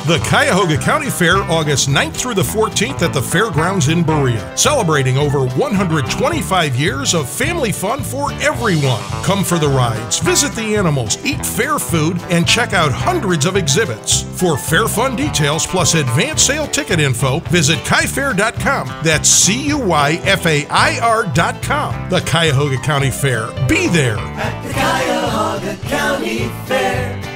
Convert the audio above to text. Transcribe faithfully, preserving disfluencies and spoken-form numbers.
The Cuyahoga County Fair, August ninth through the fourteenth at the Fairgrounds in Berea. Celebrating over one hundred twenty-five years of family fun for everyone. Come for the rides, visit the animals, eat fair food, and check out hundreds of exhibits. For fair fun details plus advance sale ticket info, visit cuyfair dot com. That's C U Y F A I R dot com. The Cuyahoga County Fair. Be there at the Cuyahoga County Fair.